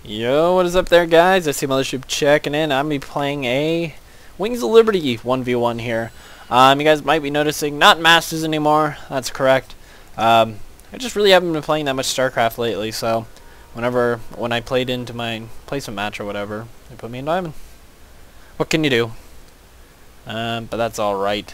Yo, what is up there, guys? I see Mothership checking in. I'm be playing a Wings of Liberty 1v1 here. You guys might be noticing, not Masters anymore. That's correct. I just really haven't been playing that much StarCraft lately, so when I played into my placement match or whatever, they put me in Diamond. What can you do? But that's alright.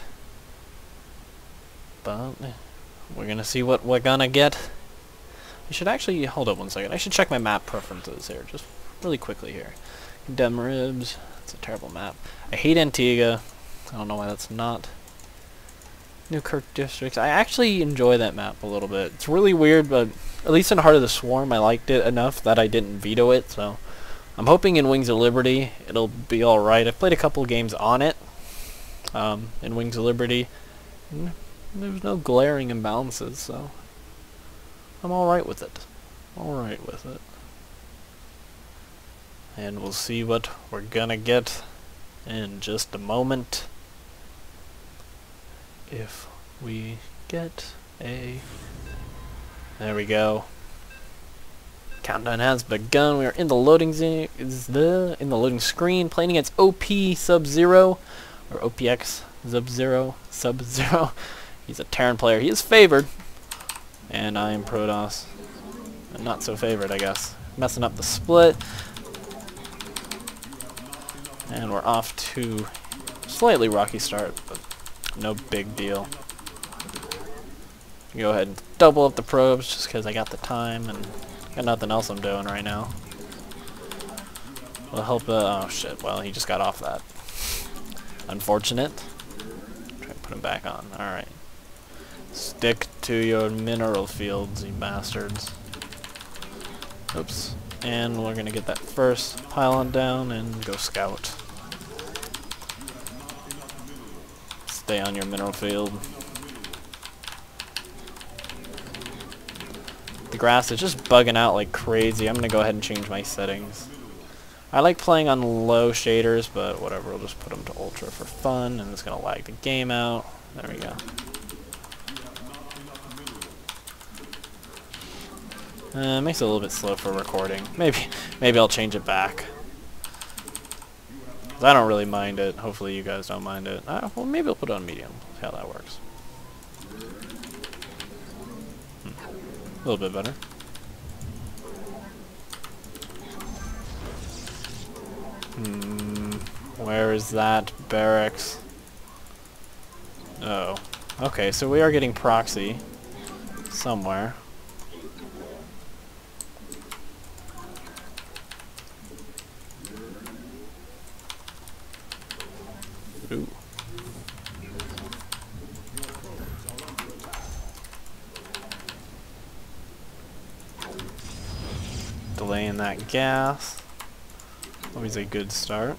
But we're gonna see what we're gonna get. I should actually, hold up one second, I should check my map preferences here, just really quickly here. Dem Ribs, it's a terrible map. I hate Antigua, I don't know why that's not. Newkirk Districts, I actually enjoy that map a little bit. It's really weird, but at least in Heart of the Swarm I liked it enough that I didn't veto it, so I'm hoping in Wings of Liberty it'll be alright. I've played a couple games on it, in Wings of Liberty, and there's no glaring imbalances, so I'm alright with it. Alright with it. And we'll see what we're gonna get in just a moment. If we get a... There we go. Countdown has begun. We are in the loading screen, playing against OP Sub-Zero, or OPX Sub-Zero. He's a Terran player. He is favored. And I am Protoss. I'm not so favored, I guess. Messing up the split. And we're off to a slightly rocky start, but no big deal. Go ahead and double up the probes just because I got the time and got nothing else I'm doing right now. Will help. Oh shit! Well, he just got off that. Unfortunate. Try to put him back on. All right. Stick to your mineral fields, you bastards. Oops. And we're gonna get that first pylon down and go scout. Stay on your mineral field. The grass is just bugging out like crazy. I'm gonna go ahead and change my settings. I like playing on low shaders, but whatever, we'll just put them to ultra for fun, and it's gonna lag the game out. There we go. Makes it a little bit slow for recording. Maybe I'll change it back. I don't really mind it. Hopefully you guys don't mind it. Well, maybe I'll put it on medium. See how that works. A little bit better. Where is that barracks? Oh. Okay, so we are getting proxy somewhere. Ooh. Delaying that gas. Always a good start.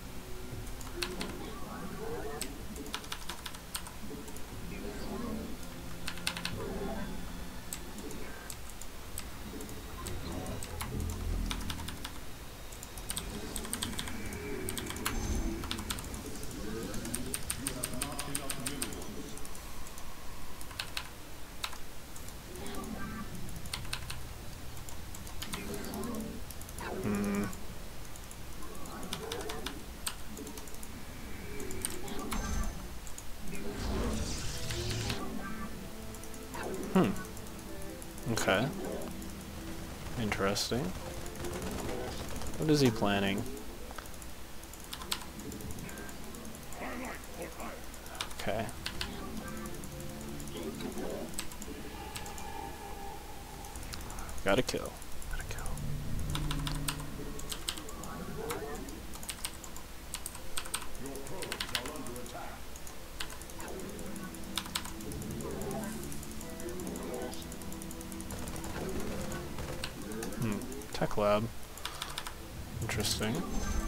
Okay. Interesting. What is he planning? Okay. Gotta kill. Gotta kill. Tech lab. Interesting.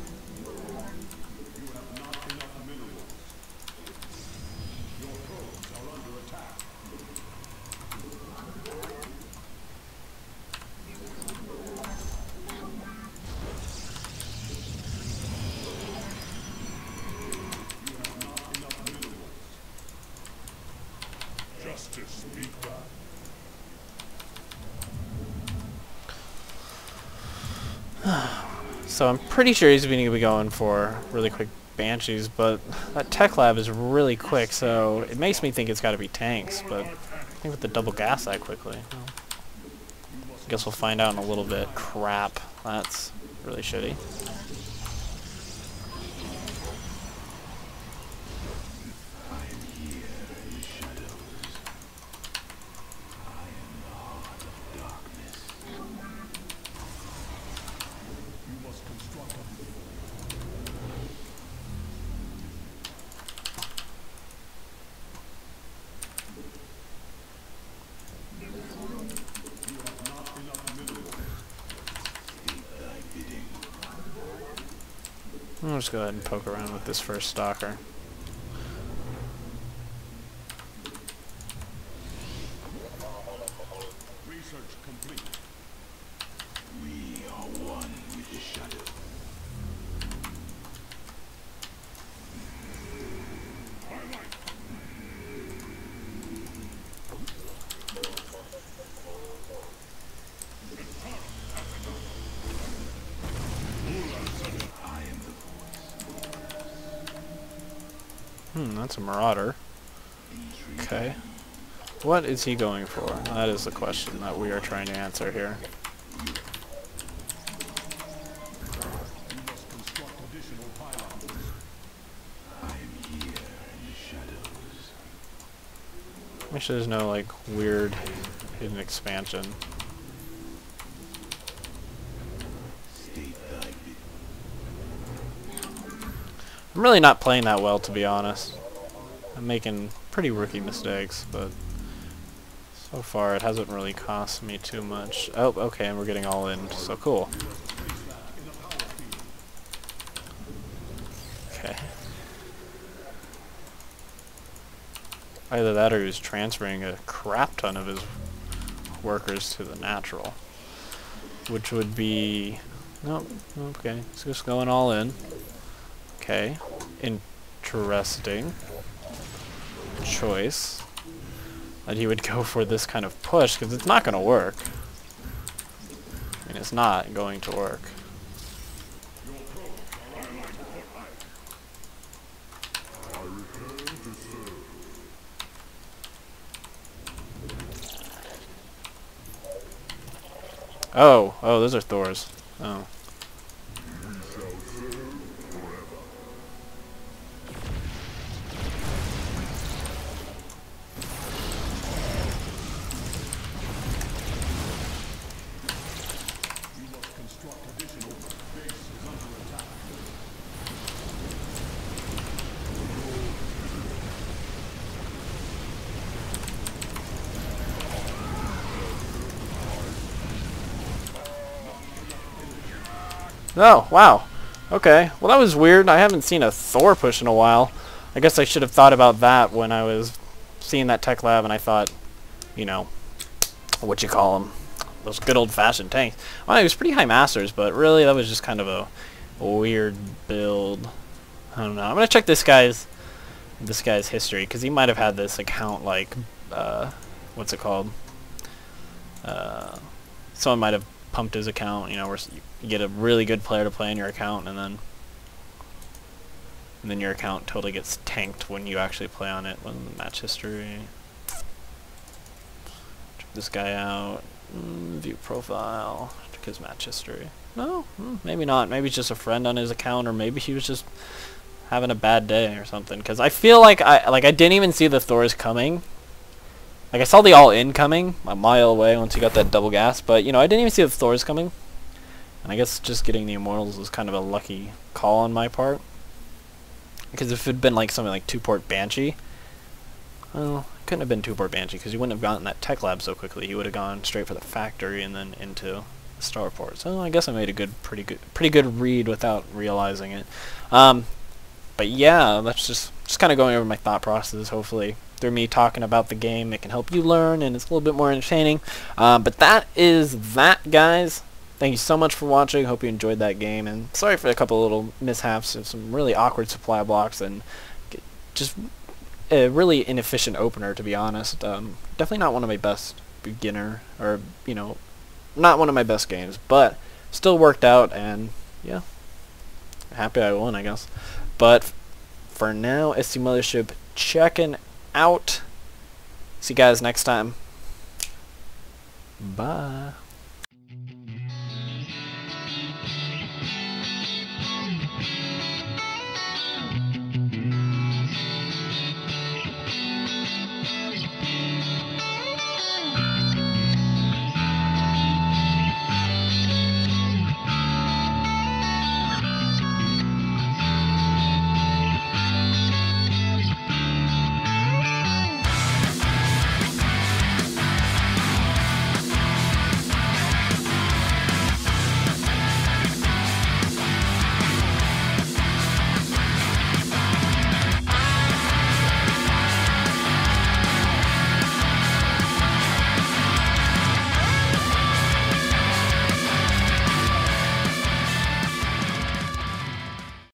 Justice be done. So I'm pretty sure he's going to be going for really quick Banshees, but that Tech Lab is really quick, so it makes me think it's got to be tanks, but I think with the double gas that quickly. Well, guess we'll find out in a little bit. Crap. That's really shitty. I'll just go ahead and poke around with this first stalker. Research complete. We are one with the shadow. That's a Marauder. Okay. What is he going for? That is the question that we are trying to answer here. Make sure there's no, like, weird hidden expansion. I'm really not playing that well, to be honest. I'm making pretty rookie mistakes, but so far it hasn't really cost me too much. Oh, okay, and we're getting all in, so cool. Okay. Either that or he's transferring a crap ton of his workers to the natural. Which would be... Nope, okay, it's just going all in. Okay, interesting choice that he would go for this kind of push, because it's not going to work. I mean, it's not going to work. Oh, those are Thors. Oh. Oh, wow. Okay. Well, that was weird. I haven't seen a Thor push in a while. I guess I should have thought about that when I was seeing that Tech Lab, and I thought, you know, what you call them, those good old-fashioned tanks. Well, it was pretty high masters, but really that was just kind of a weird build. I don't know. I'm gonna check this guy's history, because he might have had this account like, what's it called? Someone might have pumped his account, you know, where you get a really good player to play in your account, and then your account totally gets tanked when you actually play on it. Match history. Check this guy out. View profile. Check his match history. No, maybe not. Maybe it's just a friend on his account, or maybe he was just having a bad day or something. Because I feel like I didn't even see the Thors coming. Like, I saw the all-in coming a mile away once he got that double gas, but, you know, I didn't even see the Thors coming. And I guess just getting the Immortals was kind of a lucky call on my part. Because if it had been, like, something like 2-port Banshee, well, it couldn't have been 2-port Banshee, because he wouldn't have gotten that Tech Lab so quickly. He would have gone straight for the factory and then into the starport. So I guess I made a pretty good read without realizing it. But yeah, that's just kind of going over my thought process, hopefully. Through me talking about the game, it can help you learn, and it's a little bit more entertaining. But that is that, guys. Thank you so much for watching. Hope you enjoyed that game, and sorry for a couple of little mishaps of some really awkward supply blocks and just a really inefficient opener, to be honest. Definitely not one of my best beginner, or, you know, not one of my best games, but still worked out, and yeah, happy I won, I guess. But for now, ST Mothership checking out. See you guys next time. Bye.